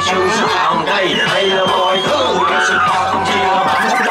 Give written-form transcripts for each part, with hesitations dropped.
trường sự hàng đây hay là mọi thứ đều sự thật không chỉ là bản thân.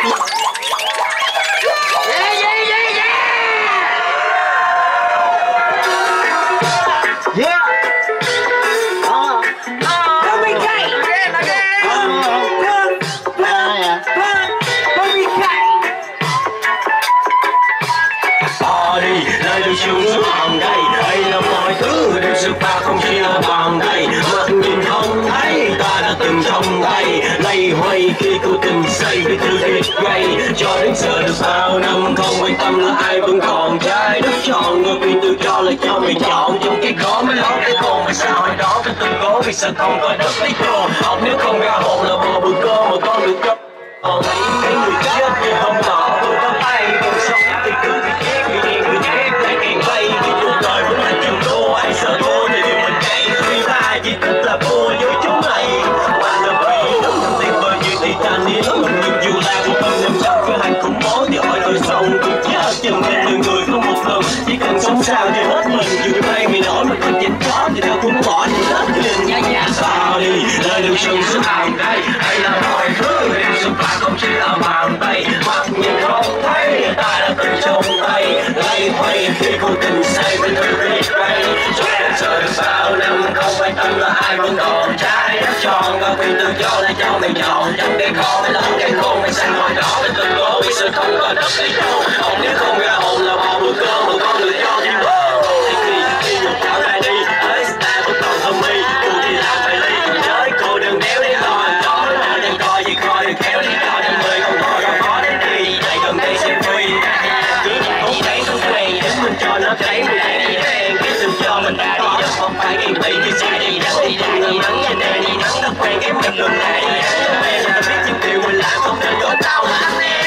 Nơi được trường sự hàng đây hay là mọi thứ đều sự ta không chỉ là bàn tay. Mắt nhìn không thấy ta đã từng trong tay lay hoay khi cô tình say với thứ việc gây cho đến giờ được bao năm không quan tâm là ai vẫn còn trái đất tròn ngược quyền tự cho là cho mình chọn trong cái khó mới lót cái khôn mà sao hồi đó cái từng cố vì sợ không có đất lấy tròn học nếu không ra hồn là bò bự cơ mà con được cấp còn thấy người chết như không tỏ tôi có tay còn sống thì cứ bị chết bị điên người chết lại càng vây khi cuộc đời vẫn là trường đô ai sợ cô thì điều mình chạy vì ta chỉ thích là cô với chúng này mà là vì đúng thằng tiền bơi như Titanic nhưng dù là cuộc đời nằm trong cái hành khủng bố thì hỏi tôi xong tôi chết chừng trên đời người không một lần chỉ cần sống sao cho hết mình dù tay mày nổi mà còn chỉnh chó thì đâu cũng bỏ thì hết liền sao đi lời được sừng sức hàng đây hay là mọi thứ đều sự phạt không chỉ là bàn tay mắt nhìn không thấy ta đã từng trong tay lay hoay khi cô tình say với thứ việc bay cho đến giờ được bao năm không quan tâm là ai vẫn còn trái đất tròn và quyền tự do lại cho mình chọn trong cái khó mới lớn cái khôn mày xanh hỏi đỏ mình từng cố vì sự không có đất để đâu hồn nếu không ra hồn là bò bữa cơm một con người cho thì khi một trở lại đi tới ta vẫn còn thơm mi dù thì làm phải ly chới cô đừng đéo để lo đó là đang coi gì coi được kéo đi cho đam mê không thôi đâu khó đến đi lại gần đây xem free không thấy không quen đến mình cho nó thấy mình thấy đi đen cái từng cho mình ra đi đâu không phải ghen tị như sai đi nắng đi ra đi nắng trên đây đi nắng nó quen cái mình đừng lại đi ta biết những điều mình làm không nên đổ tao mà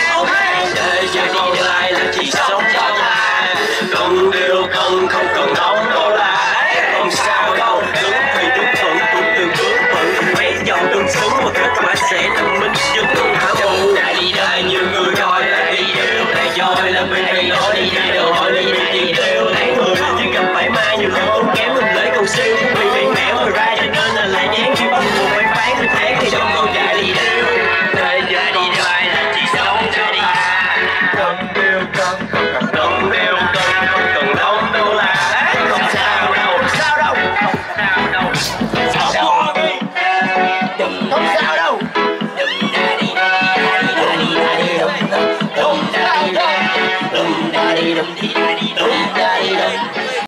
để giờ còn lại là chỉ sống cho ta cần điều cần không cần đóng đô la không sao đâu đứng thì đứng thuận cũng đừng bước thuận mấy dòng tương xứng một kết quả sẽ证minh nhưng không hả bù đi đây như người coi là đi đều này chơi là bên này nói đi đây đều hỏi đi đi đều lấy người nhưng gặp phải mai nhiều lần không kém mình lấy cầu siêu vì bị mẹ người ra cho nên là lại dán khi bắt buộc phải phán người thế thì trong câu chạy đi đều đây ra đi đây là chỉ sống cho ta cần điều cần không cần đông điều cần không cần đông đâu là không sao đâu không sao đâu không sao đâu sao đâu không sao đâu đừng ra đi ra đi ra đi ra đi đừng ra đi đừng ra đi đừng ra đi đừng ra đi đừng